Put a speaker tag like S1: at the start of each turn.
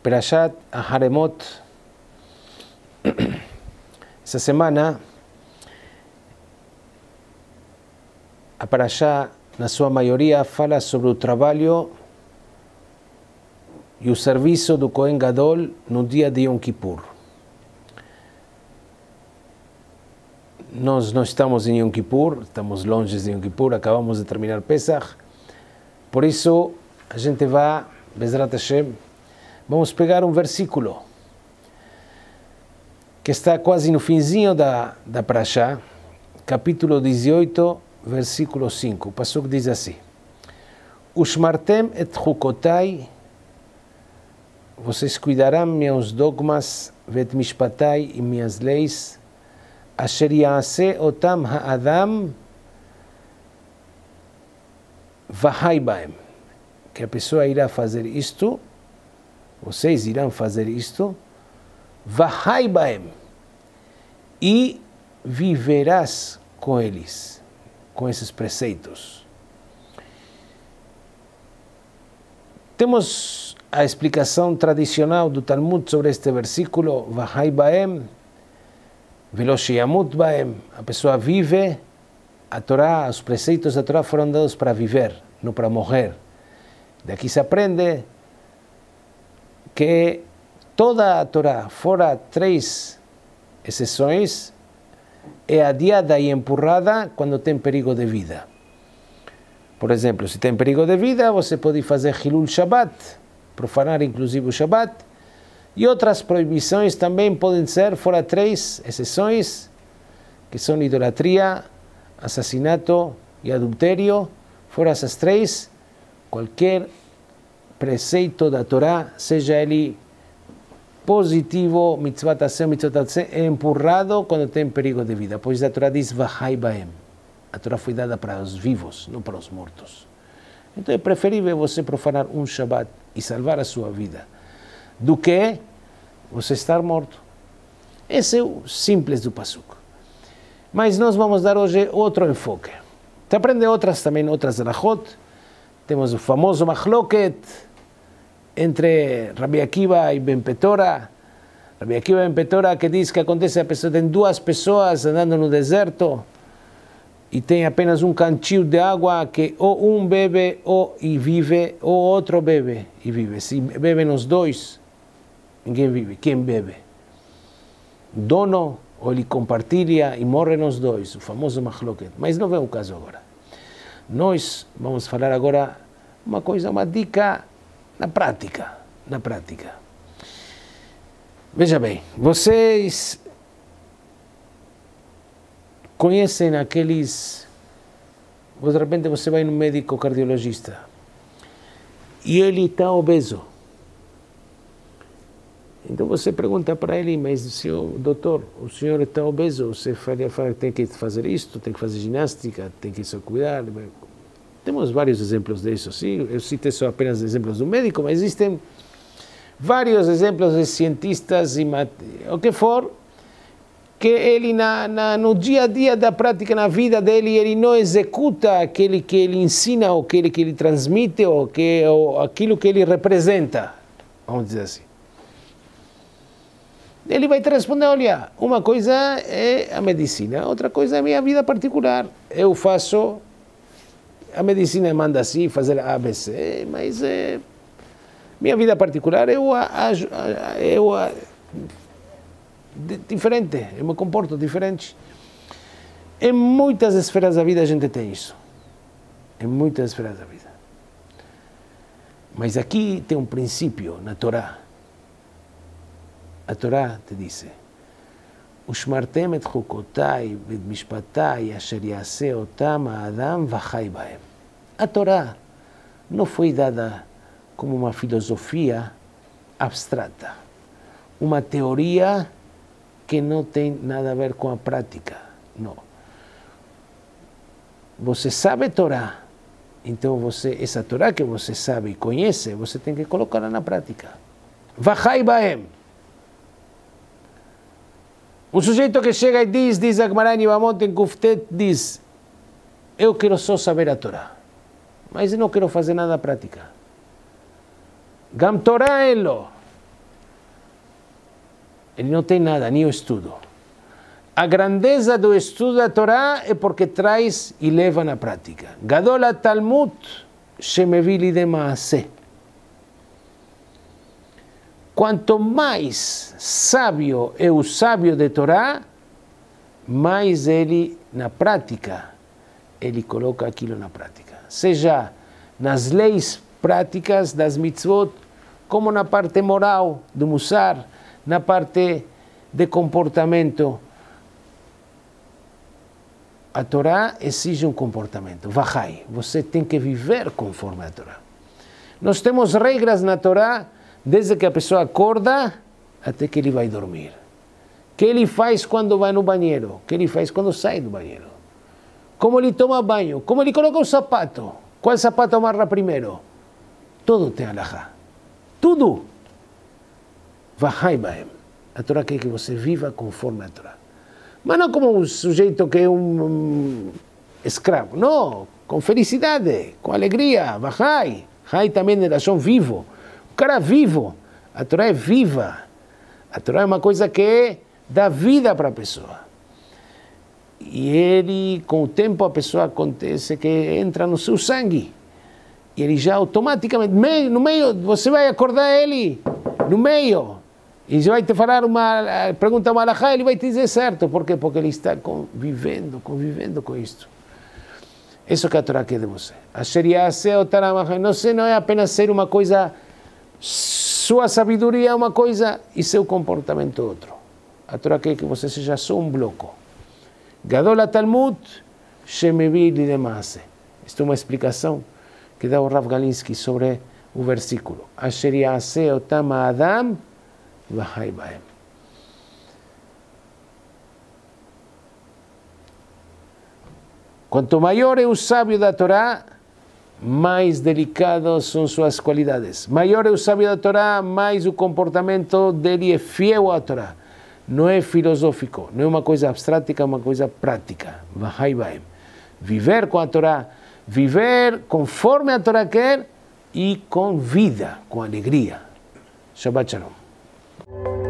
S1: Perashat Haremot. Essa semana, a Parashá, na sua maioria, fala sobre o trabalho e o serviço do Kohen Gadol no dia de Yom Kippur. Nós não estamos em Yom Kippur, estamos longe de Yom Kippur, acabamos de terminar Pesach. Por isso, a gente vai, Bezrat Hashem, vamos pegar um versículo que está quase no finzinho da Parashá, capítulo 18, versículo 5. O pasuk diz assim: Ushmartem et chukotai, vocês cuidarão meus dogmas, vet mishpatai, e minhas leis, asher ya'aseh otam ha'adam vahai baem, que a pessoa irá fazer isto, vocês irão fazer isto, vahai baem, e viverás com eles, com esses preceitos. Temos a explicação tradicional do Talmud sobre este versículo, vahai baem, velo sheyamut baem, a pessoa vive, a Torá, os preceitos da Torá foram dados para viver, não para morrer. Daqui se aprende que toda a Torá, fora 3 exceções, é adiada e empurrada quando tem perigo de vida. Por exemplo, se tem perigo de vida, você pode fazer Hilul Shabbat, profanar inclusive o Shabbat, e outras proibições também podem ser, fora 3 exceções, que são idolatria, assassinato e adultério. Fora essas 3, qualquer preceito da Torá, seja ele positivo, mitzvah taseh, mitzvah taseh, é empurrado quando tem perigo de vida, pois a Torá diz vahai baem. A Torá foi dada para os vivos, não para os mortos. Então é preferível você profanar um Shabbat e salvar a sua vida do que você estar morto. Esse é o simples do pasuk. Mas nós vamos dar hoje outro enfoque. Você aprende outras halachot. Temos o famoso machloket entre Rabbi Akiva e Ben Petora. Rabbi Akiva e Ben Petora, que diz que acontece a pessoa, tem 2 pessoas andando no deserto e tem apenas um cantil de água que ou um bebe e vive, ou outro bebe e vive. Se bebem os 2, ninguém vive. Quem bebe? O dono, ou ele compartilha e morrem os 2, o famoso machloket. Mas não é o caso agora. Nós vamos falar agora uma dica na prática. Veja bem, vocês conhecem aqueles... De repente você vai no médico cardiologista e ele está obeso. Então você pergunta para ele, mas senhor, doutor, o senhor está obeso, você tem que fazer isto, tem que fazer ginástica, tem que se cuidar. Temos vários exemplos disso, sim. Eu citei só apenas exemplos do médico, mas existem vários exemplos de cientistas e o que for, que ele no dia a dia da prática, na vida dele, ele não executa aquele que ele ensina, ou aquele que ele transmite, ou aquilo que ele representa, vamos dizer assim. Ele vai te responder, olha, uma coisa é a medicina, outra coisa é a minha vida particular. Eu faço, a medicina manda assim, fazer ABC, mas minha vida particular diferente, eu me comporto diferente. Em muitas esferas da vida a gente tem isso. Em muitas esferas da vida. Mas aqui tem um princípio na Torá. A Torá te diz: Ushmartem et chukotai vet mishpatai asher ya'aseh otam ha'adam vahai baem. A Torá não foi dada como uma filosofia abstrata, uma teoria que não tem nada a ver com a prática. Não. Você sabe Torá, então essa Torá que você sabe e conhece, você tem que colocá-la na prática. Vahai baem. Um sujeito que chega e diz a Gemara em Yevamot em Kuftet, diz: eu quero só saber a Torá, mas eu não quero fazer nada na prática. Gam Torá elo, ele não tem nada, nem o estudo. A grandeza do estudo da Torá é porque traz e leva na prática. Gadol Talmud shemevi lidei maaseh. Quanto mais sábio é o sábio de Torá, mais ele, na prática, ele coloca aquilo na prática. Seja nas leis práticas das mitzvot, como na parte moral do Musar, na parte de comportamento. A Torá exige um comportamento. Vahai, você tem que viver conforme a Torá. Nós temos regras na Torá desde que a pessoa acorda até que ele vai dormir. O que ele faz quando vai no banheiro? O que ele faz quando sai do banheiro? Como ele toma banho? Como ele coloca o sapato? Qual sapato amarra primeiro? Tudo tem alahá. Tudo. Vahai baem. A Torá quer que você viva conforme a Torá. Mas não como um sujeito que é um escravo. Não, com felicidade, com alegria. Vahai. Hai também é relação vivo. O cara vivo. A Torá é viva. A Torá é uma coisa que dá vida para a pessoa. E ele, com o tempo, a pessoa acontece que entra no seu sangue. E ele já automaticamente, no meio, você vai acordar ele, no meio. E já vai te falar pergunta uma alahá, ele vai te dizer certo. Por quê? Porque ele está convivendo com isto. Isso que a Torá quer de você. Não é apenas ser uma coisa, sua sabedoria é uma coisa e seu comportamento outra. A Torá quer que você seja só um bloco. Gadol Talmud shemevi lidei maaseh. Isto é uma explicação que dá o Rav Galinsky sobre o versículo. Asher ya'aseh otam ha'adam vahai baem. Quanto maior é o sábio da Torá, mais delicados são suas qualidades. Maior é o sábio da Torá, mais o comportamento dele é fiel à Torá. Não é filosófico, não é uma coisa abstrata, é uma coisa prática. Vahai baem. Viver com a Torá, viver conforme a Torá quer e com vida, com alegria. Shabbat Shalom.